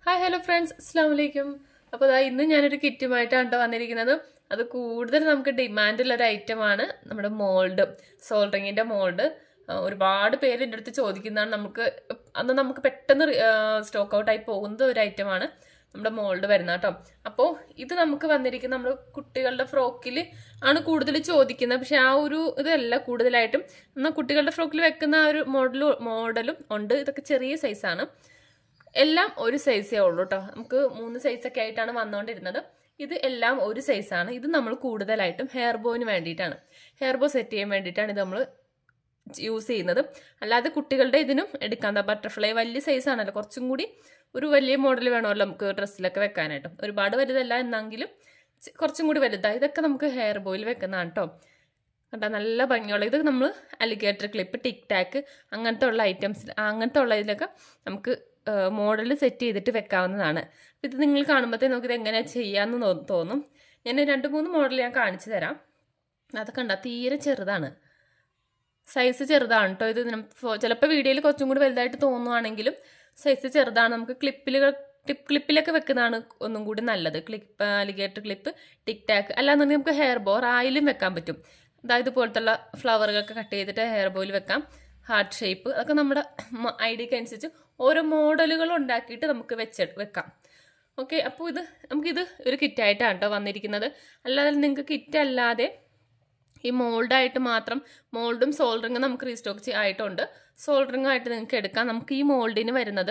Hi hello friends, അസ്സാം വലൈക്കും. അപ്പോൾ ഇന്ന് ഞാനൊരു കിറ്റുമായിട്ടാണ് വന്നിരിക്കുന്നത്. അത് കൂടുതൽ നമുക്ക് ഡിമാൻഡുള്ള ഒരു ഐറ്റമാണ് നമ്മുടെ മോൾഡ്, സോൾഡറിങ്ങിൻ്റെ മോൾഡ്. ഒരുപാട് പേര് എൻ്റെ അടുത്ത് ചോദിക്കുന്നതാണ്. നമുക്ക് പെട്ടെന്ന് സ്റ്റോക്ക് ഔട്ടായി പോകുന്ന ഒരു ഐറ്റമാണ് നമ്മുടെ മോൾഡ് വരുന്നത് കേട്ടോ. അപ്പോൾ ഇത് നമുക്ക് വന്നിരിക്കുന്ന നമ്മൾ കുട്ടികളുടെ ഫ്രോക്കിൽ ആണ് കൂടുതൽ ചോദിക്കുന്നത്. പക്ഷെ ആ ഒരു ഇതല്ല കൂടുതലായിട്ടും എന്നാൽ കുട്ടികളുടെ ഫ്രോക്കിൽ വെക്കുന്ന ആ ഒരു മോഡലും ഉണ്ട്. ഇതൊക്കെ ചെറിയ സൈസാണ്. എല്ലാം ഒരു സൈസേ ഉള്ളൂ കേട്ടോ. നമുക്ക് 3 സൈസൊക്കെ ആയിട്ടാണ് വന്നുകൊണ്ടിരുന്നത്. ഇത് എല്ലാം ഒരു സൈസാണ്. ഇത് നമ്മൾ കൂടുതലായിട്ടും ഹെയർ ബോന് വേണ്ടിയിട്ടാണ്, ഹെയർ ബോ സെറ്റ് ചെയ്യാൻ വേണ്ടിയിട്ടാണ് ഇത് നമ്മൾ യൂസ് ചെയ്യുന്നത്. അല്ലാതെ കുട്ടികളുടെ ഇതിനും എടുക്കാം. ബട്ടർഫ്ലൈ വലിയ സൈസാണല്ലോ, കുറച്ചും കൂടി ഒരു വലിയ മോഡൽ വേണമല്ലോ നമുക്ക് ഡ്രസ്സിലൊക്കെ വെക്കാനായിട്ടും. ഒരുപാട് വലുതല്ല എന്നെങ്കിലും കുറച്ചും കൂടി വലുതാണ്. ഇതൊക്കെ നമുക്ക് ഹെയർ ബോയിൽ വെക്കുന്നതാണ് കേട്ടോ. കണ്ടാ നല്ല ഭംഗിയുള്ള ഇത് നമ്മൾ അലിഗേറ്റർ ക്ലിപ്പ്, ടിക് ടാക്ക് അങ്ങനത്തെ ഉള്ള ഐറ്റംസ്, അങ്ങനത്തെ ഉള്ള ഇതിലൊക്കെ നമുക്ക് മോഡൽ സെറ്റ് ചെയ്തിട്ട് വെക്കാവുന്നതാണ്. ഇത് നിങ്ങൾ കാണുമ്പോഴത്തേ നമുക്കിത് എങ്ങനെയാണ് ചെയ്യാമെന്ന് തോന്നും. ഞാൻ 2-3 മോഡൽ ഞാൻ കാണിച്ചു തരാം. അതൊക്കെ കണ്ടാൽ തീരെ ചെറുതാണ്, സൈസ് ചെറുതാണ് കേട്ടോ. ഇത് ചിലപ്പോൾ വീഡിയോയിൽ കുറച്ചും കൂടി വലുതായിട്ട് തോന്നുവാണെങ്കിലും സൈസ് ചെറുതാണ്. നമുക്ക് ക്ലിപ്പിലൊക്കെ വെക്കുന്നതാണ് ഒന്നും കൂടി നല്ലത്. അലിഗേറ്റർ ക്ലിപ്പ്, ടിക് ടാക്ക് അല്ലാന്നുണ്ടെങ്കിൽ നമുക്ക് ഹെയർ ബോ റായിലും വെക്കാൻ പറ്റും. അതായത് ഇതുപോലത്തുള്ള ഫ്ലവറുകളൊക്കെ കട്ട് ചെയ്തിട്ട് ഹെയർ ബോയിൽ വെക്കാം. ഹാർട്ട് ഷേപ്പ് അതൊക്കെ നമ്മുടെ ഐഡിയക്ക് അനുസരിച്ച് ഓരോ മോഡലുകൾ ഉണ്ടാക്കിയിട്ട് നമുക്ക് വെക്കാം. ഓക്കെ, അപ്പോൾ നമുക്കിത് ഒരു കിറ്റായിട്ടാണ് കേട്ടോ വന്നിരിക്കുന്നത്. അല്ലാതെ നിങ്ങൾക്ക് കിറ്റ് അല്ലാതെ ഈ മോൾഡായിട്ട് മാത്രം, മോൾഡും സോൾഡറിങ്ങും നമുക്ക് റീസ്റ്റോക്ക് ആയിട്ടുണ്ട്. സോൾഡറിങ്ങും ആയിട്ട് നിങ്ങൾക്ക് എടുക്കാം. നമുക്ക് ഈ മോൾഡിന് വരുന്നത്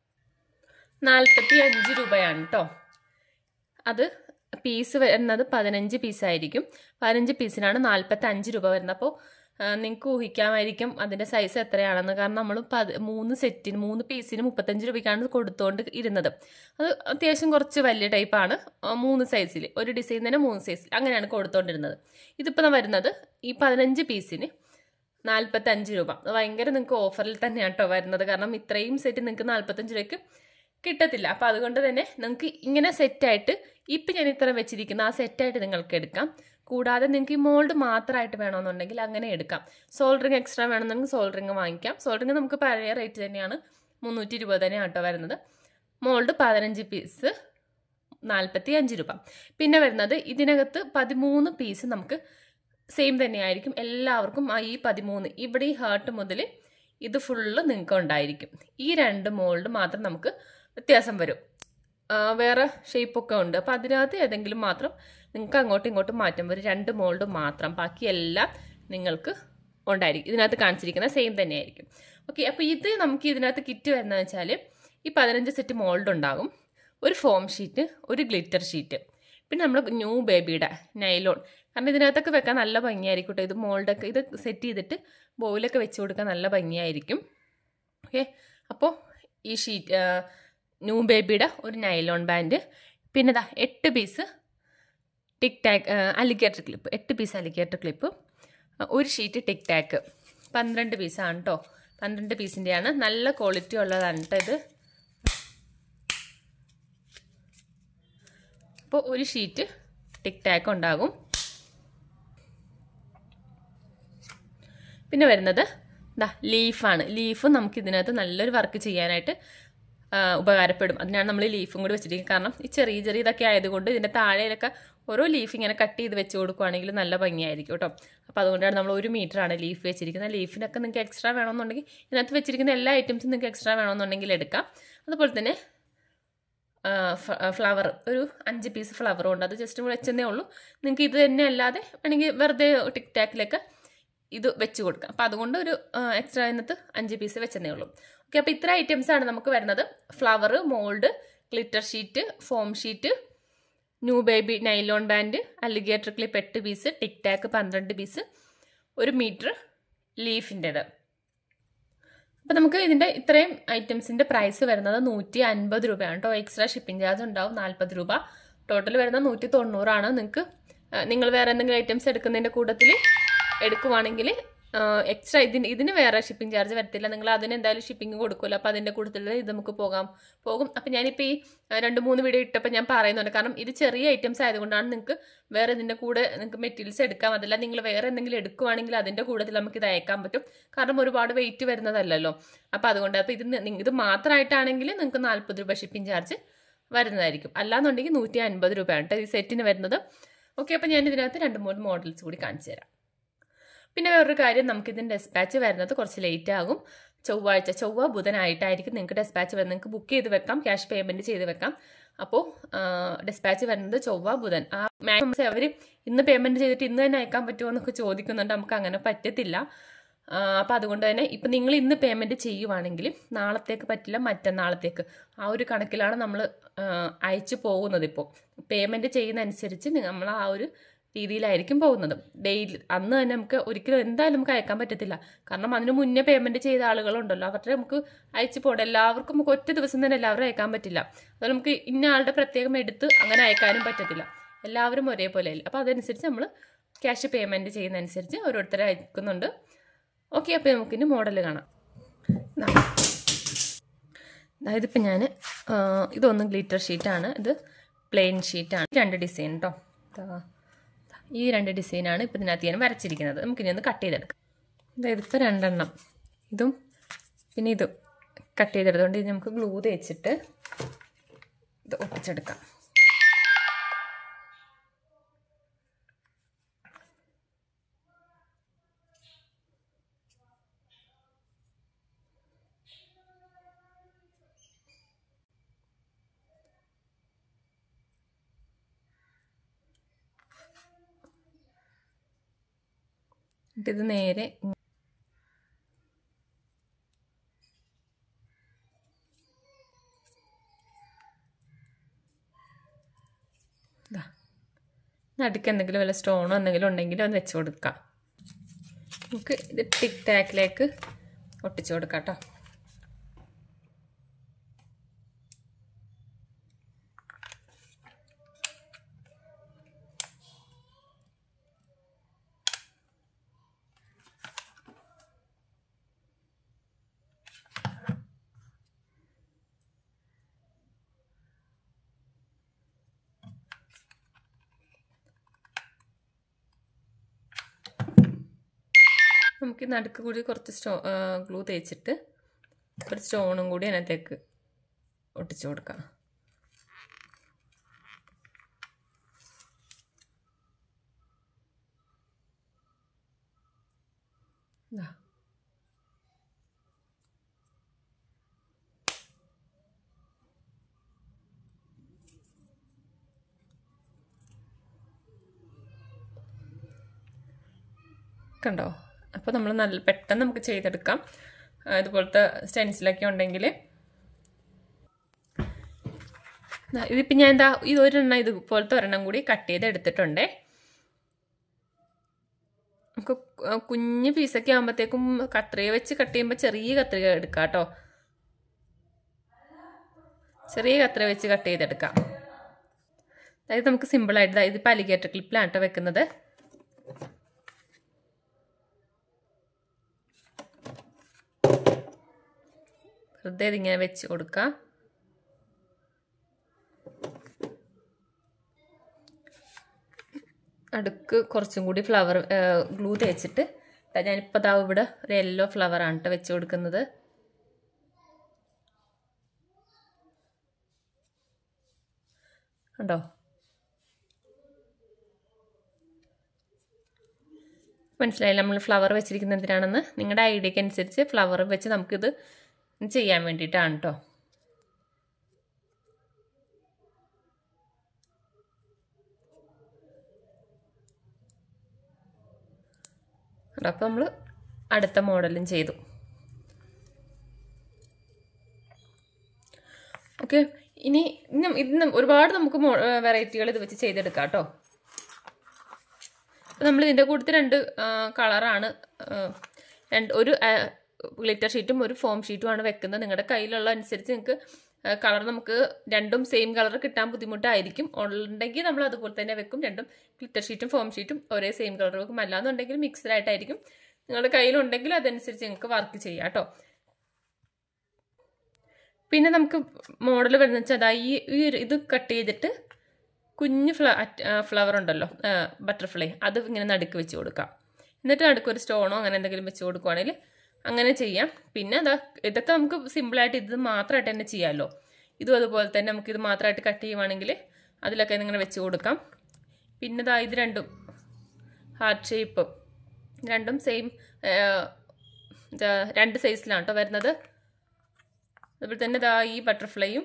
45 രൂപയാണ് കേട്ടോ. അത് പീസ് വരുന്നത് 15 പീസായിരിക്കും. 15 പീസിനാണ് 45 രൂപ വരുന്നത്. അപ്പോൾ നിങ്ങൾക്ക് ഊഹിക്കാമായിരിക്കും അതിൻ്റെ സൈസ് എത്രയാണെന്ന്. കാരണം നമ്മൾ 3 പീസിന് 35 രൂപയ്ക്കാണ് കൊടുത്തുകൊണ്ട് ഇരുന്നത്. അത് അത്യാവശ്യം കുറച്ച് വലിയ ടൈപ്പാണ്. 3 സൈസിൽ, ഒരു ഡിസൈൻ തന്നെ 3 സൈസിൽ അങ്ങനെയാണ് കൊടുത്തുകൊണ്ടിരുന്നത്. ഇതിപ്പോൾ വരുന്നത് ഈ 15 പീസിന് 45 രൂപ. ഭയങ്കര നിങ്ങൾക്ക് ഓഫറിൽ തന്നെയാണ് കേട്ടോ വരുന്നത്. കാരണം ഇത്രയും സെറ്റ് നിങ്ങൾക്ക് 45 രൂപയ്ക്ക് കിട്ടത്തില്ല. അപ്പോൾ അതുകൊണ്ട് തന്നെ നിങ്ങൾക്ക് ഇങ്ങനെ സെറ്റായിട്ട് ഇപ്പം ഞാൻ ഇത്ര വെച്ചിരിക്കുന്ന ആ സെറ്റായിട്ട് നിങ്ങൾക്ക് എടുക്കാം. കൂടാതെ നിങ്ങൾക്ക് ഈ മോൾഡ് മാത്രമായിട്ട് വേണമെന്നുണ്ടെങ്കിൽ അങ്ങനെ എടുക്കാം. സോൾഡറിങ് എക്സ്ട്രാ വേണമെന്നുണ്ടെങ്കിൽ സോൾഡറിങ് വാങ്ങിക്കാം. സോൾഡറിങ് നമുക്ക് പഴയ റേറ്റ് തന്നെയാണ്, 320 തന്നെയാണ് കേട്ടോ വരുന്നത്. മോൾഡ് 15 പീസ് 45 രൂപ. പിന്നെ വരുന്നത് ഇതിനകത്ത് 13 പീസ് നമുക്ക് സെയിം തന്നെയായിരിക്കും എല്ലാവർക്കും. ഈ 13 ഇവിടെ ഈ ഹാർട്ട് മുതൽ ഇത് ഫുള്ള് നിങ്ങൾക്ക് ഉണ്ടായിരിക്കും. ഈ 2 മോൾഡ് മാത്രം നമുക്ക് വ്യത്യാസം വരും. വേറെ ഷേപ്പൊക്കെ ഉണ്ട്. അപ്പോൾ അതിനകത്ത് ഏതെങ്കിലും മാത്രം നിങ്ങൾക്ക് അങ്ങോട്ടും ഇങ്ങോട്ടും മാറ്റം വരും. 2 മോൾഡ് മാത്രം, ബാക്കിയെല്ലാം നിങ്ങൾക്ക് ഉണ്ടായിരിക്കും. ഇതിനകത്ത് കാണിച്ചിരിക്കുന്ന സെയിം തന്നെയായിരിക്കും. ഓക്കെ, അപ്പോൾ ഇത് നമുക്ക് ഇതിനകത്ത് കിറ്റ് വരുന്നതെന്ന് വെച്ചാൽ ഈ 15 സെറ്റ് മോൾഡ് ഉണ്ടാകും, ഒരു ഫോം ഷീറ്റ്, ഒരു ഗ്ലിറ്റർ ഷീറ്റ്, പിന്നെ നമ്മൾ ന്യൂ ബേബിയുടെ നൈലോൺ. കാരണം ഇതിനകത്തൊക്കെ വെക്കാൻ നല്ല ഭംഗിയായിരിക്കും കേട്ടോ. ഇത് മോൾഡൊക്കെ ഇത് സെറ്റ് ചെയ്തിട്ട് ബോയിലൊക്കെ വെച്ച് കൊടുക്കാൻ നല്ല ഭംഗിയായിരിക്കും. ഓക്കെ, അപ്പോൾ ഈ ഷീറ്റ് ന്യൂ ബേബിയുടെ ഒരു നൈലോൺ ബാൻഡ്, പിന്നെ 8 piece tic tac alligator clip, 8 piece alligator clip, ഒരു ഷീറ്റ് ടിക് ടാക്ക്. 12 പീസാണ് കേട്ടോ. 12 പീസിൻ്റെയാണ്, നല്ല ക്വാളിറ്റി ഉള്ളതാണ് കേട്ടോ ഇത്. അപ്പോൾ ഒരു ഷീറ്റ് ടിക് ടാക്ക് ഉണ്ടാകും. പിന്നെ വരുന്നത് ലീഫാണ്. ലീഫ് നമുക്ക് ഇതിനകത്ത് നല്ലൊരു വർക്ക് ചെയ്യാനായിട്ട് ഉപകാരപ്പെടും. അതിനാണ് നമ്മൾ ലീഫും കൂടി വെച്ചിരിക്കുന്നത്. കാരണം ഈ ചെറിയ ഇതൊക്കെ ആയതുകൊണ്ട് ഇതിൻ്റെ താഴെയൊക്കെ ഓരോ ലീഫ് ഇങ്ങനെ കട്ട് ചെയ്ത് വെച്ച് കൊടുക്കുകയാണെങ്കിൽ നല്ല ഭംഗിയായിരിക്കും കേട്ടോ. അപ്പോൾ അതുകൊണ്ടാണ് നമ്മൾ 1 മീറ്ററാണ് ലീഫ് വെച്ചിരിക്കുന്നത്. ലീഫിനൊക്കെ നിങ്ങൾക്ക് എക്സ്ട്രാ വേണമെന്നുണ്ടെങ്കിൽ ഇതിനകത്ത് വെച്ചിരിക്കുന്ന എല്ലാ ഐറ്റംസും നിങ്ങൾക്ക് എക്സ്ട്രാ വേണമെന്നുണ്ടെങ്കിൽ എടുക്കാം. അതുപോലെ തന്നെ ഫ്ലവർ, ഒരു 5 പീസ് ഫ്ലവറും ഉണ്ട്. അത് ജസ്റ്റ് കൂടെ വെച്ചതേ ഉള്ളൂ. നിങ്ങൾക്ക് ഇത് തന്നെ അല്ലാതെ വേണമെങ്കിൽ വെറുതെ ടിക് ടാക്കിലൊക്കെ ഇത് വെച്ച് കൊടുക്കാം. അപ്പോൾ അതുകൊണ്ട് ഒരു എക്സ്ട്രാ ഇതിനകത്ത് 5 പീസ് വെച്ചതേ ഉള്ളൂ. ഓക്കെ, അപ്പോൾ ഇത്ര ഐറ്റംസാണ് നമുക്ക് വരുന്നത്. Flower, mould, glitter sheet, foam sheet, new baby nylon band, alligator clip 8 piece, tic tac 12 piece, 1 metre ലീഫിൻ്റെത്. അപ്പോൾ നമുക്ക് ഇതിൻ്റെ ഇത്രയും ഐറ്റംസിൻ്റെ പ്രൈസ് വരുന്നത് 150 രൂപയാണ് കേട്ടോ. എക്സ്ട്രാ ഷിപ്പിംഗ് ചാർജ് ഉണ്ടാവും 40 രൂപ. ടോട്ടൽ വരുന്നത് 190 ആണ്. നിങ്ങൾ വേറെ എന്തെങ്കിലും ഐറ്റംസ് എടുക്കുന്നതിൻ്റെ കൂട്ടത്തിൽ എടുക്കുവാണെങ്കിൽ എക്സ്ട്രാ ഇതിന് വേറെ ഷിപ്പിംഗ് ചാർജ് വരത്തില്ല. നിങ്ങൾ അതിന് എന്തായാലും ഷിപ്പിംഗ് കൊടുക്കുമല്ലോ. അപ്പോൾ അതിൻ്റെ കൂടുതൽ ഇത് നമുക്ക് പോകും. അപ്പോൾ ഞാനിപ്പോൾ ഈ 2-3 വീഡിയോ ഇട്ടപ്പോൾ ഞാൻ പറയുന്നുണ്ട്. കാരണം ഇത് ചെറിയ ഐറ്റംസ് ആയതുകൊണ്ടാണ് നിങ്ങൾക്ക് വേറെ ഇതിൻ്റെ കൂടെ നിങ്ങൾക്ക് മെറ്റീരിയൽസ് എടുക്കാം. അതല്ല നിങ്ങൾ വേറെ എന്തെങ്കിലും എടുക്കുവാണെങ്കിൽ അതിൻ്റെ കൂട്ടത്തിൽ നമുക്ക് ഇത് അയക്കാൻ പറ്റും. കാരണം ഒരുപാട് വെയിറ്റ് വരുന്നതല്ലല്ലോ. അപ്പോൾ അതുകൊണ്ട് അപ്പോൾ ഇത് മാത്രമായിട്ടാണെങ്കിൽ നിങ്ങൾക്ക് 40 രൂപ ഷിപ്പിംഗ് ചാർജ് വരുന്നതായിരിക്കും. അല്ലാന്നുണ്ടെങ്കിൽ 150 രൂപയാണ് കേട്ടോ ഈ സെറ്റിന് വരുന്നത്. ഓക്കെ, അപ്പോൾ ഞാൻ ഇതിനകത്ത് 2-3 മോഡൽസ് കൂടി കാണിച്ചു തരാം. പിന്നെ വേറൊരു കാര്യം, നമുക്കിതിൻ്റെ ഡെസ്പാച്ച് വരുന്നത് കുറച്ച് ലേറ്റ് ആകും. ചൊവ്വ ബുധനായിട്ടായിരിക്കും നിങ്ങൾക്ക് ഡെസ്പാച്ച് വരുന്നത്. നിങ്ങൾക്ക് ബുക്ക് ചെയ്ത് വെക്കാം, ക്യാഷ് പേയ്മെൻറ്റ് ചെയ്ത് വെക്കാം. അപ്പോൾ ഡെസ്പാച്ച് വരുന്നത് ചൊവ്വ ബുധൻ. ആ മാക്സിമം അവർ ഇന്ന് പേയ്മെൻറ്റ് ചെയ്തിട്ട് ഇന്ന് തന്നെ അയക്കാൻ പറ്റുമോ എന്നൊക്കെ ചോദിക്കുന്നുണ്ട്. നമുക്ക് അങ്ങനെ പറ്റത്തില്ല. അപ്പോൾ അതുകൊണ്ട് തന്നെ ഇപ്പം നിങ്ങൾ ഇന്ന് പേയ്മെൻറ്റ് ചെയ്യുവാണെങ്കിൽ നാളത്തേക്ക് പറ്റില്ല, മറ്റന്നാളത്തേക്ക് ആ ഒരു കണക്കിലാണ് നമ്മൾ അയച്ചു പോകുന്നത്. ഇപ്പോൾ പേയ്മെൻറ്റ് ചെയ്യുന്നതനുസരിച്ച് നമ്മൾ ആ ഒരു രീതിയിലായിരിക്കും പോകുന്നത്. ഡെയിലി അന്ന് തന്നെ നമുക്ക് ഒരിക്കലും എന്തായാലും നമുക്ക് അയക്കാൻ പറ്റത്തില്ല. കാരണം അതിന് മുന്നേ പേയ്മെൻറ്റ് ചെയ്ത ആളുകളുണ്ടല്ലോ, അവരുടെ നമുക്ക് അയച്ചു പോകണം. എല്ലാവർക്കും നമുക്ക് ഒറ്റ ദിവസം തന്നെ എല്ലാവരും അയക്കാൻ പറ്റില്ല. അതുപോലെ നമുക്ക് ഇന്ന ആളുടെ പ്രത്യേകം എടുത്ത് അങ്ങനെ അയക്കാനും പറ്റത്തില്ല. എല്ലാവരും ഒരേപോലെ അല്ല. അപ്പോൾ അതനുസരിച്ച് നമ്മൾ ക്യാഷ് പേയ്മെൻറ്റ് ചെയ്യുന്നതനുസരിച്ച് ഓരോരുത്തരെ അയക്കുന്നുണ്ട്. ഓക്കെ, അപ്പോൾ നമുക്കിനി മോഡൽ കാണാം. അതായത് ഇപ്പം ഞാൻ ഇതൊന്ന് ഗ്ലിറ്റർ ഷീറ്റാണ്, ഇത് പ്ലെയിൻ ഷീറ്റാണ്. 2 ഡിസൈൻ കേട്ടോ. ഈ 2 ഡിസൈനാണ് ഇപ്പം ഇതിനകത്ത് ഞാൻ വരച്ചിരിക്കുന്നത്. നമുക്കിനി ഒന്ന് കട്ട് ചെയ്തെടുക്കാം. അതായത് ഇപ്പോൾ 2 എണ്ണം ഇതും പിന്നെ ഇതും കട്ട് ചെയ്തെടുത്തുകൊണ്ട് ഇത് നമുക്ക് ഗ്ലൂ തേച്ചിട്ട് ഇത് ഒട്ടിച്ചെടുക്കാം. ഇത് നേരെ നടുക്ക് എന്തെങ്കിലും വല്ല സ്റ്റോണോ എന്തെങ്കിലും ഉണ്ടെങ്കിൽ അത് വെച്ച് കൊടുക്കാം. നമുക്ക് ഇത് ടിക് ടാക്കിലേക്ക് ഒട്ടിച്ചു കൊടുക്കാം കേട്ടോ. നമുക്ക് നടുക്ക് കൂടി കുറച്ച് ഗ്ലൂ തേച്ചിട്ട് ഒരു സ്റ്റോണും കൂടി അതിനകത്തേക്ക് ഒട്ടിച്ചു കൊടുക്കാം. കണ്ടോ? അപ്പോൾ നമ്മൾ നല്ല പെട്ടെന്ന് നമുക്ക് ചെയ്തെടുക്കാം. ഇതുപോലത്തെ സ്റ്റെൻസിലൊക്കെ ഉണ്ടെങ്കിൽ ഇതിപ്പോൾ ഞാൻ ഇതൊരെണ്ണം ഇതുപോലത്തെ ഒരെണ്ണം കൂടി കട്ട് ചെയ്ത് എടുത്തിട്ടുണ്ടേ. നമുക്ക് കുഞ്ഞ് പീസൊക്കെ ആകുമ്പോഴത്തേക്കും കത്രിക വെച്ച് കട്ട് ചെയ്യുമ്പോൾ ചെറിയ കത്രിക എടുക്കാം കേട്ടോ. ചെറിയ കത്രിക വെച്ച് കട്ട് ചെയ്തെടുക്കാം. അതായത് നമുക്ക് സിമ്പിളായിട്ട് ഇതിപ്പോൾ അലിഗേറ്റർ ക്ലിപ്പിലാണ് കേട്ടോ വെക്കുന്നത്. വെറുതെ ഇതിങ്ങനെ വെച്ച് കൊടുക്കാം. അടുക്ക് കുറച്ചും കൂടി ഫ്ലവർ ഗ്ലൂ തേച്ചിട്ട് ഞാനിപ്പോൾ ഇവിടെ ഒരു യെല്ലോ ഫ്ലവറാണ് കേട്ടോ വെച്ച് കൊടുക്കുന്നത്. കണ്ടോ? മനസ്സിലായില്ല നമ്മൾ ഫ്ലവർ വെച്ചിരിക്കുന്നത് എന്തിനാണെന്ന്? നിങ്ങളുടെ ഐഡിയക്ക് അനുസരിച്ച് ഫ്ലവർ വെച്ച് നമുക്കിത് ചെയ്യാൻ വേണ്ടിയിട്ടാണ് കേട്ടോ. അപ്പോൾ നമ്മൾ അടുത്ത മോഡലും ചെയ്തു. ഓക്കെ, ഇനി ഇന്ന് ഒരുപാട് നമുക്ക് വെറൈറ്റികൾ ഇത് വെച്ച് ചെയ്തെടുക്കാം കേട്ടോ. നമ്മൾ ഇതിൻ്റെ കൂട്ടത്തിൽ 2 കളറാണ്, ഒരു ഗ്ലിറ്റർ ഷീറ്റും ഒരു ഫോം ഷീറ്റുമാണ് വെക്കുന്നത്. നിങ്ങളുടെ കയ്യിലുള്ള അനുസരിച്ച് നിങ്ങൾക്ക് കളർ നമുക്ക് രണ്ടും സെയിം കളർ കിട്ടാൻ ബുദ്ധിമുട്ടായിരിക്കും. ഉണ്ടെങ്കിൽ നമ്മൾ അതുപോലെ തന്നെ വെക്കും. രണ്ടും ഗ്ലിറ്റർ ഷീറ്റും ഫോം ഷീറ്റും ഒരേ സെയിം കളർ വെക്കും. അല്ലാന്നുണ്ടെങ്കിൽ മിക്സ്ഡ് ആയിട്ടായിരിക്കും നിങ്ങളുടെ കയ്യിലുണ്ടെങ്കിൽ അതനുസരിച്ച് നിങ്ങൾക്ക് വർക്ക് ചെയ്യാം കേട്ടോ. പിന്നെ നമുക്ക് മോഡൽ വരുന്നത് വെച്ചാൽ അതാ ഇത് കട്ട് ചെയ്തിട്ട് കുഞ്ഞ് ഫ്ലവർ ഉണ്ടല്ലോ, ബട്ടർഫ്ലൈ, അത് ഇങ്ങനെ നടുക്ക് വെച്ച് കൊടുക്കാം. എന്നിട്ട് നടുക്ക് ഒരു സ്റ്റോണോ അങ്ങനെ എന്തെങ്കിലും വെച്ച് കൊടുക്കുവാണെങ്കിൽ അങ്ങനെ ചെയ്യാം. പിന്നെ ഇതൊക്കെ നമുക്ക് സിമ്പിളായിട്ട് ഇത് മാത്രമായിട്ട് തന്നെ ചെയ്യാമല്ലോ. ഇതും അതുപോലെ തന്നെ നമുക്കിത് മാത്രമായിട്ട് കട്ട് ചെയ്യുവാണെങ്കിൽ അതിലൊക്കെ ഇങ്ങനെ വെച്ച് കൊടുക്കാം. പിന്നെ ഇത് രണ്ടും ഹാർട്ട് ഷേപ്പ് രണ്ടും സെയിം 2 സൈസിലാണ് കേട്ടോ വരുന്നത്. അതുപോലെ തന്നെ ഈ ബട്ടർഫ്ലൈയും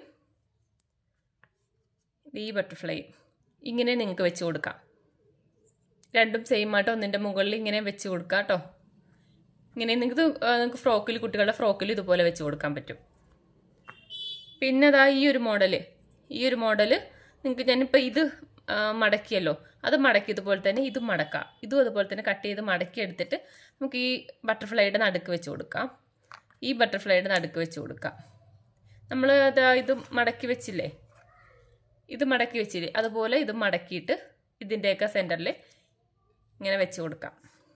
ഈ ബട്ടർഫ്ലൈയും ഇങ്ങനെ നിങ്ങൾക്ക് വെച്ച് കൊടുക്കാം. രണ്ടും സെയിം ആട്ടോ, ഒന്നിൻ്റെ മുകളിൽ ഇങ്ങനെ വെച്ച് കൊടുക്കാം കേട്ടോ. ഇങ്ങനെ നിങ്ങൾക്ക് ഫ്രോക്കിൽ, കുട്ടികളുടെ ഫ്രോക്കിൽ ഇതുപോലെ വെച്ച് കൊടുക്കാൻ പറ്റും. പിന്നെ ഈ ഒരു മോഡല് നിങ്ങൾക്ക് ഞാനിപ്പോൾ ഇത് മടക്കിയല്ലോ, അത് മടക്കി ഇതുപോലെ തന്നെ ഇതും മടക്കാം. ഇതും അതുപോലെ തന്നെ കട്ട് ചെയ്ത് മടക്കി എടുത്തിട്ട് നമുക്ക് ഈ ബട്ടർഫ്ലൈയുടെ നടുക്ക് വെച്ച് കൊടുക്കാം. ഈ ബട്ടർഫ്ലൈയുടെ നടുക്ക് വെച്ച് കൊടുക്കാം. നമ്മൾ ഇത് മടക്കി വെച്ചില്ലേ, അതുപോലെ ഇത് മടക്കിയിട്ട് ഇതിൻ്റെയൊക്കെ സെൻറ്ററിൽ ഇങ്ങനെ വെച്ച് കൊടുക്കാം.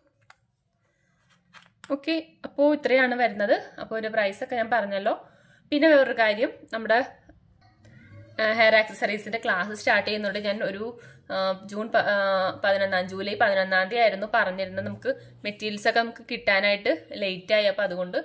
ഓക്കെ, അപ്പോൾ ഇത്രയാണ് വരുന്നത്. അപ്പോൾ ഒരു പ്രൈസൊക്കെ ഞാൻ പറഞ്ഞല്ലോ. പിന്നെ വേറൊരു കാര്യം, നമ്മുടെ ഹെയർ ആക്സസറീസിൻ്റെ ക്ലാസ് സ്റ്റാർട്ട് ചെയ്യുന്നുണ്ട്. ഞാൻ ഒരു ജൂലൈ 11 ആയിരുന്നു പറഞ്ഞിരുന്നത്. നമുക്ക് മെറ്റീരിയൽസൊക്കെ നമുക്ക് കിട്ടാനായിട്ട് ലേറ്റായി. അപ്പോൾ അതുകൊണ്ട്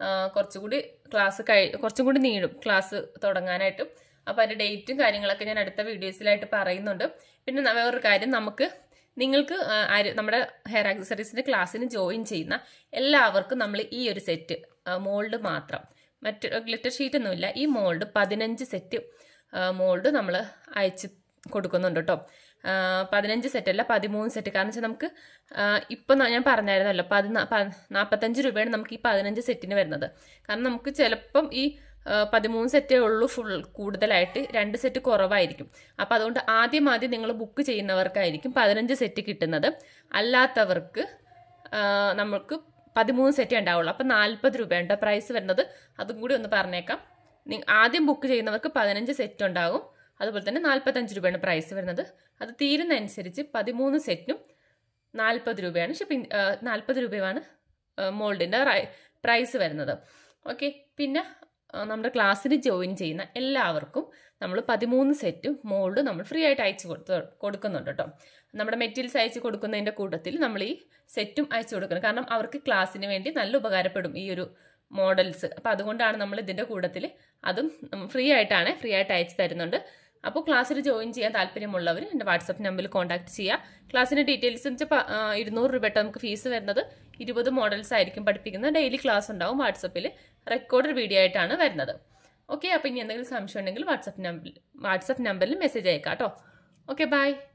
കുറച്ചും കൂടി നീളും ക്ലാസ് തുടങ്ങാനായിട്ടും. അപ്പോൾ അതിൻ്റെ ഡേറ്റും കാര്യങ്ങളൊക്കെ ഞാൻ അടുത്ത വീഡിയോസിലായിട്ട് പറയുന്നുണ്ട്. പിന്നെ വേറൊരു കാര്യം, നിങ്ങൾക്ക് നമ്മുടെ ഹെയർ ആക്സസറീസിൻ്റെ ക്ലാസ്സിന് ജോയിൻ ചെയ്യുന്ന എല്ലാവർക്കും നമ്മൾ ഈ ഒരു സെറ്റ് മോൾഡ് മാത്രം, മറ്റ് ഗ്ലിറ്റർ ഷീറ്റൊന്നുമില്ല, ഈ മോൾഡ് 15 സെറ്റ് മോൾഡ് നമ്മൾ അയച്ച് കൊടുക്കുന്നുണ്ട് കേട്ടോ. 15 സെറ്റല്ല, 13 സെറ്റ്. കാരണം വെച്ചാൽ നമുക്ക് ഇപ്പം ഞാൻ പറഞ്ഞായിരുന്നല്ലോ 45 രൂപയാണ് നമുക്ക് ഈ 15 സെറ്റിന് വരുന്നത്. കാരണം നമുക്ക് ചിലപ്പം ഈ 13 സെറ്റേ ഉള്ളൂ കൂടുതലായിട്ട്, 2 സെറ്റ് കുറവായിരിക്കും. അപ്പോൾ അതുകൊണ്ട് ആദ്യം നിങ്ങൾ ബുക്ക് ചെയ്യുന്നവർക്കായിരിക്കും 15 സെറ്റ് കിട്ടുന്നത്. അല്ലാത്തവർക്ക് നമുക്ക് 13 സെറ്റേ ഉണ്ടാവുള്ളൂ. അപ്പോൾ 40 രൂപയാണ് പ്രൈസ് വരുന്നത്. അതും കൂടി ഒന്ന് പറഞ്ഞേക്കാം. ആദ്യം ബുക്ക് ചെയ്യുന്നവർക്ക് 15 സെറ്റ് ഉണ്ടാകും. അതുപോലെ തന്നെ 45 രൂപയാണ് പ്രൈസ് വരുന്നത്. അത് തീരുന്നതനുസരിച്ച് 13 സെറ്റിനും 40 രൂപയാണ് 40 രൂപയാണ് മോൾഡിൻ്റെ പ്രൈസ് വരുന്നത്. ഓക്കെ, പിന്നെ നമ്മുടെ ക്ലാസ്സിന് ജോയിൻ ചെയ്യുന്ന എല്ലാവർക്കും നമ്മൾ 13 സെറ്റ് മോൾഡ് നമ്മൾ ഫ്രീ ആയിട്ട് അയച്ചു കൊടുക്കുന്നുണ്ട് കേട്ടോ. നമ്മുടെ മെറ്റീരിയൽസ് അയച്ചു കൊടുക്കുന്നതിൻ്റെ കൂട്ടത്തിൽ നമ്മൾ ഈ സെറ്റും അയച്ചു കൊടുക്കണം. കാരണം അവർക്ക് ക്ലാസ്സിന് വേണ്ടി നല്ല ഉപകാരപ്പെടും ഈ ഒരു മോഡൽസ്. അപ്പോൾ അതുകൊണ്ടാണ് നമ്മൾ ഇതിൻ്റെ കൂട്ടത്തിൽ അതും ഫ്രീ ആയിട്ട് അയച്ചു തരുന്നുണ്ട്. അപ്പോൾ ക്ലാസ്സിൽ ജോയിൻ ചെയ്യാൻ താല്പര്യമുള്ളവർ എൻ്റെ വാട്സപ്പ് നമ്പറിൽ കോൺടാക്ട് ചെയ്യുക. ക്ലാസ്സിൻ്റെ ഡീറ്റെയിൽസ് എന്ന് വെച്ചാൽ 200 രൂപ നമുക്ക് ഫീസ് വരുന്നത്. 20 മോഡൽസ് ആയിരിക്കും പഠിപ്പിക്കുന്നത്. ഡെയിലി ക്ലാസ് ഉണ്ടാവും. വാട്സപ്പിൽ റെക്കോർഡഡ് വീഡിയോ ആയിട്ടാണ് വരുന്നത്. ഓക്കെ, അപ്പോൾ ഇനി എന്തെങ്കിലും സംശയം ഉണ്ടെങ്കിൽ വാട്സപ്പ് നമ്പറിൽ മെസ്സേജ് അയക്കാം കേട്ടോ. Okay, by.